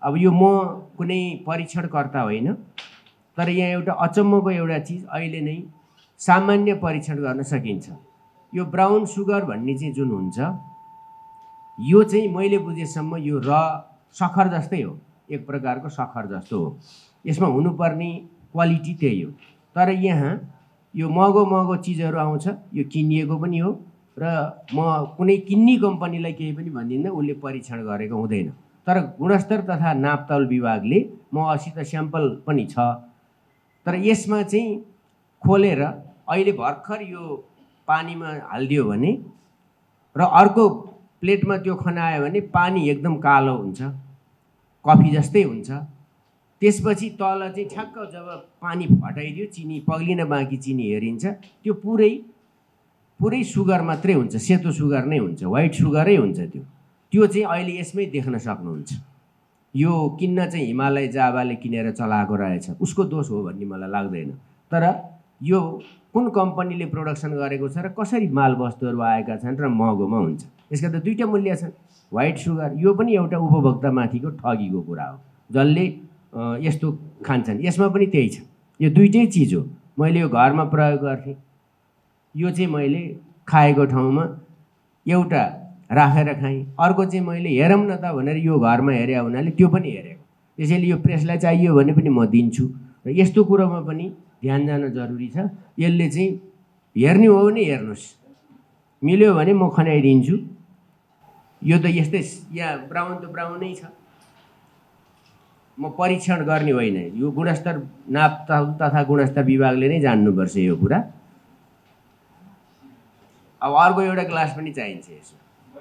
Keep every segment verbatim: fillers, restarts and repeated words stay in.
अब यो म कुनै परीक्षणकर्ता होइन, तर यहाँ एउटा अचम्मको एउटा चिज अहिले नै सामान्य परीक्षण गर्न सकिन्छ। यो ब्राउन सुगर भन्ने चाहिँ जुन हुन्छ, यो चाहिँ मैले बुझेसम्म यो र सखर जस्तै हो, एक प्रकारको सखर जस्तो हो। यसमा हुनुपर्ने क्वालिटी त्यही हो। तर यहाँ यो महँगो महँगो चिजहरू आउँछ, यो किनिएको पनि हो र म कुनै किन्ने कम्पनीलाई केही पनि भन्दिनँ, उसले परीक्षण गरेको हुँदैन। तर गुणस्तर तथा नापतौल विभागले म असित स्याम्पल पनि छ, तर यसमा चाहिँ खोलेर अहिले भर्खर यो पानीमा हालिदियो भने र अर्को प्लेटमा त्यो खनायो भने पानी एकदम कालो हुन्छ, कफी जस्तै हुन्छ। त्यसपछि तल चाहिँ ठ्याक्क जब पानी फटाइदियो, चिनी पग्लिन बाँकी चिनी हेरिन्छ, त्यो पुरै पुरै सुगर मात्रै हुन्छ, सेतो सुगर नै हुन्छ, व्हाइट सुगरै हुन्छ। त्यो त्यो चाहिँ अहिले यसमै देख्न सक्नुहुन्छ। यो किन्न चाहिँ हिमालय जाबाले किनेर चलाएको रहेछ, उसको दोष हो भन्ने मलाई लाग्दैन। तर यो कुन कम्पनीले प्रोडक्सन गरेको छ र कसरी मालवस्तुहरू आएका छन् र महँगोमा हुन्छ, यसका त दुईवटा मूल्य छन्। व्हाइट सुगर यो पनि एउटा उपभोक्तामाथिको ठगीको कुरा हो, जसले यस्तो खान्छन्। यसमा पनि त्यही छ, यो दुईटै चिज हो। मैले यो घरमा प्रयोग गर्थेँ, यो चाहिँ मैले खाएको ठाउँमा एउटा राखेर खाएँ, अर्को चाहिँ मैले हेरौँ न त भनेर यो घरमा हेरे हुनाले त्यो पनि हेरेको। त्यसैले यो प्रेसलाई चाहियो भने पनि म दिन्छु र यस्तो कुरोमा पनि ध्यान जान जरुरी छ। यसले चाहिँ हेर्ने हो भने हेर्नुहोस्, मिल्यो भने म खनाइदिन्छु। यो त यस्तै, यहाँ ब्राउन त ब्राउनै छ, म परीक्षण गर्ने होइन। यो गुणस्तर नापतौल तथा गुणस्तर विभागले नै जान्नुपर्छ यो कुरा। अब अर्को एउटा ग्लास पनि चाहिन्छ यसो,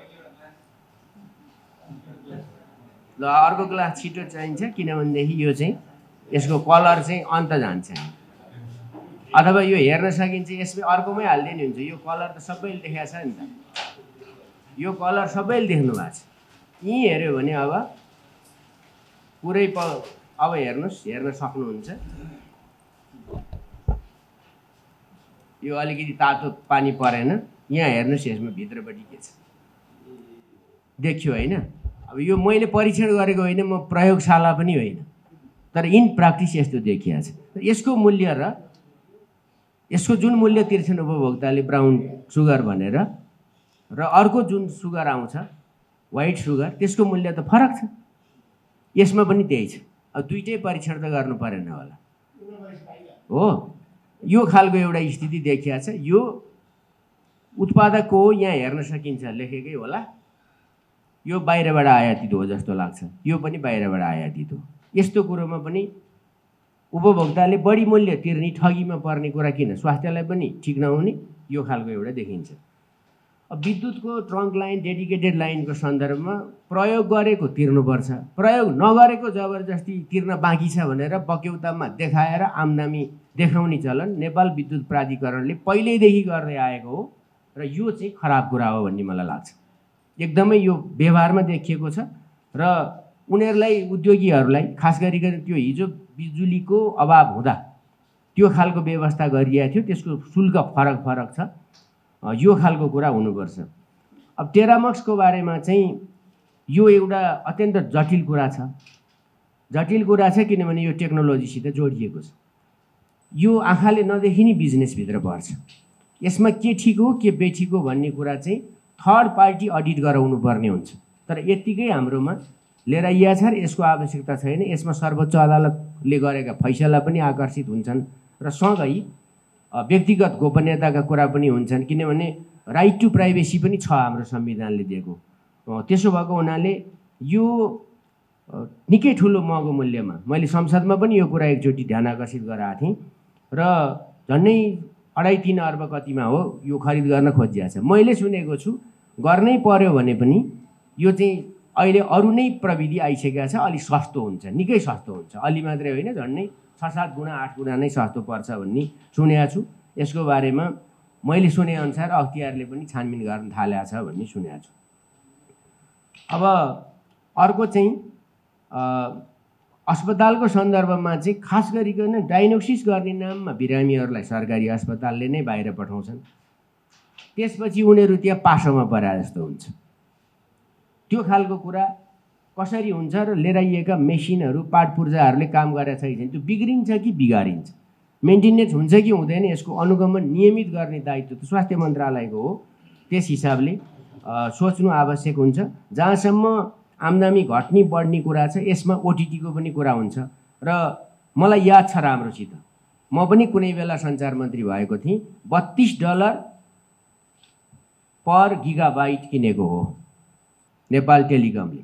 ल अर्को ग्लास छिटो चाहिन्छ, किनभनेदेखि यो चाहिँ यसको कलर चाहिँ अन्त जान्छ। अथवा यो हेर्न सकिन्छ, यसमै अर्कोमै हालिदिनु हुन्छ। यो कलर त सबैले देखाएको छ नि त, यो कलर सबैले देख्नु भएको छ। यहीँ हेऱ्यो भने अब पुरै प अब हेर्नुहोस्, हेर्न सक्नुहुन्छ। यो अलिकति तातो पानी परेन, यहाँ हेर्नुहोस्, यसमा भित्रपट्टि के छ देखियो होइन। अब यो मैले परीक्षण गरेको होइन, म प्रयोगशाला पनि होइन, तर इन प्र्याक्टिस यस्तो देखिएको छ। यसको मूल्य र यसको जुन मूल्य तिर्छन् उपभोक्ताले ब्राउन सुगर भनेर र अर्को जुन सुगर आउँछ व्हाइट सुगर, त्यसको मूल्य त फरक छ। यसमा पनि त्यही छ। अब दुईटै परीक्षण त गर्नु परेन होला हो। यो खालको एउटा स्थिति देखिएको छ। यो उत्पादकको हो, यहाँ हेर्न सकिन्छ, लेखेकै होला। यो बाहिरबाट आयातित हो जस्तो लाग्छ, यो पनि बाहिरबाट आयातित हो। यस्तो कुरोमा पनि उपभोक्ताले बढी मूल्य तिर्ने, ठगीमा पर्ने कुरा किन? स्वास्थ्यलाई पनि ठिक नहुने, यो खालको एउटा देखिन्छ। अब विद्युतको ट्रङ्क लाइन, डेडिकेटेड लाइनको सन्दर्भमा प्रयोग गरेको तिर्नुपर्छ, प्रयोग नगरेको जबरजस्ती तिर्न बाँकी छ भनेर बक्यौतामा देखाएर आमदामी देखाउने चलन नेपाल विद्युत प्राधिकरणले पहिल्यैदेखि गर्दै आएको हो र यो चाहिँ खराब कुरा हो भन्ने मलाई लाग्छ। एकदमै यो व्यवहारमा देखिएको छ र उनीहरूलाई, उद्योगीहरूलाई खास गरिकन त्यो हिजो बिजुलीको अभाव हुँदा त्यो खालको व्यवस्था गरिएको थियो, त्यसको शुल्क फरक फरक छ, यो खालको कुरा हुनुपर्छ। अब टेरामक्सको बारेमा चाहिँ यो एउटा अत्यन्त जटिल कुरा छ। जटिल कुरा छ किनभने यो टेक्नोलोजीसित जोडिएको छ। यो आँखाले नदेखिने बिजनेसभित्र पर्छ। यसमा के ठिक हो के बेठिक हो भन्ने कुरा चाहिँ थर्ड पार्टी अडिट गराउनु पर्ने हुन्छ। तर यत्तिकै हाम्रोमा लिएर आइया छ र यसको आवश्यकता छैन। यसमा सर्वोच्च अदालतले गरेका फैसला पनि आकर्षित हुन्छन् र सँगै व्यक्तिगत गोपनीयताका कुरा पनि हुन्छन्, किनभने राइट टु प्राइभेसी पनि छ हाम्रो संविधानले दिएको। त्यसो भएको हुनाले यो निकै ठुलो महँगो मूल्यमा, मैले संसदमा पनि यो कुरा एकचोटि ध्यान आकर्षित गराएको थिएँ र झन्डै अढाई तिन अर्ब कतिमा हो यो खरिद गर्न खोजिएको छ। मैले सुनेको छु गर्नै पर्यो भने पनि यो चाहिँ अहिले अरू नै प्रविधि आइसकेका छ, अलिक सस्तो हुन्छ, निकै सस्तो हुन्छ, अलि मात्रै होइन, झन्डै छ सात गुणा आठ गुणा नै सस्तो पर्छ भन्ने सुनेको छु। यसको बारेमा मैले सुनेअनुसार अख्तियारले पनि छानबिन गर्न थालेको छ भन्ने सुनेको छु। अब अर्को चाहिँ अस्पतालको सन्दर्भमा चाहिँ खास गरिकन डायग्नोसिस गर्ने नाममा बिरामीहरूलाई सरकारी अस्पतालले नै बाहिर पठाउँछन्, त्यसपछि उनीहरू त्यहाँ पासोमा परे जस्तो हुन्छ। त्यो खालको कुरा कसरी हुन्छ र लिएर आइएका मेसिनहरू पार्ट पूर्जाहरूले काम गरेका छैन त्यो बिग्रिन्छ कि बिगारिन्छ, मेन्टेनेन्स हुन्छ कि हुँदैन, यसको अनुगमन नियमित गर्ने दायित्व त स्वास्थ्य मन्त्रालयको हो। त्यस हिसाबले सोच्नु आवश्यक हुन्छ। जहाँसम्म आम्दानी घट्ने बढ्ने कुरा छ यसमा ओटिटीको पनि कुरा हुन्छ र मलाई याद छ राम्रोसित म पनि कुनै बेला सञ्चार मन्त्री भएको थिएँ, बत्तीस डलर पर गिगाबाइट किनेको हो नेपाल टेलिकमले,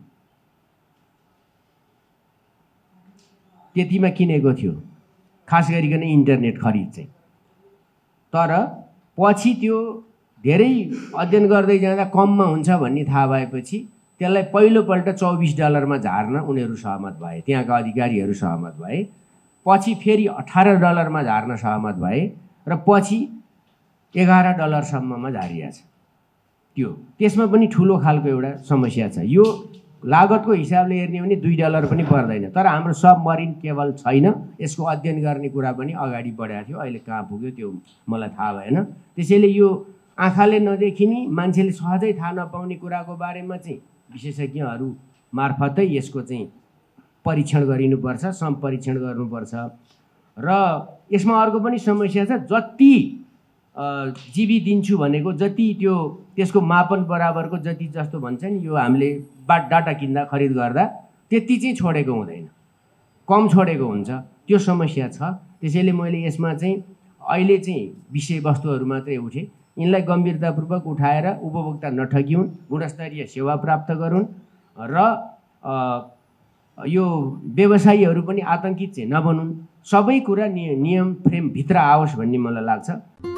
त्यतिमा किनेको थियो खास गरिकन इन्टरनेट खरिद चाहिँ। तर पछि त्यो धेरै अध्ययन गर्दै जाँदा कममा हुन्छ भन्ने थाहा भएपछि त्यसलाई पहिलोपल्ट चौबिस डलरमा झार्न उनीहरू सहमत भए, त्यहाँका अधिकारीहरू सहमत भए। पछि फेरि अठार डलरमा झार्न सहमत भए र पछि एघार डलरसम्ममा झारिया छ त्यो। त्यसमा पनि ठुलो खालको एउटा समस्या छ। यो लागतको हिसाबले हेर्ने भने दुई डलर पनि पर्दैन, तर हाम्रो सबमरिन केबल छैन, यसको अध्ययन गर्ने कुरा पनि अगाडि बढाएको थियो, अहिले कहाँ पुग्यो त्यो मलाई थाहा भएन। त्यसैले यो आँखाले नदेखिने मान्छेले सहजै थाहा नपाउने कुराको बारेमा चाहिँ विशेषज्ञहरू मार्फतै यसको चाहिँ परीक्षण गरिनुपर्छ, सम्परीक्षण गर्नुपर्छ। र यसमा अर्को पनि समस्या छ, जति जिबी दिन्छु भनेको जति त्यो त्यसको मापन बराबरको जति जस्तो भन्छ नि यो हामीले बाट डाटा किन्दा खरिद गर्दा त्यति चाहिँ छोडेको हुँदैन, कम छोडेको हुन्छ, त्यो समस्या छ। त्यसैले मैले यसमा चाहिँ अहिले चाहिँ विषयवस्तुहरू मात्रै उठे, यिनलाई गम्भीरतापूर्वक उठाएर उपभोक्ता नठगिउन्, गुणस्तरीय सेवा प्राप्त गरून् र यो व्यवसायीहरू पनि आतंकित चाहिँ नबनुन्, सबै कुरा नियम फ्रेम भित्र आओस् भन्ने मलाई लाग्छ।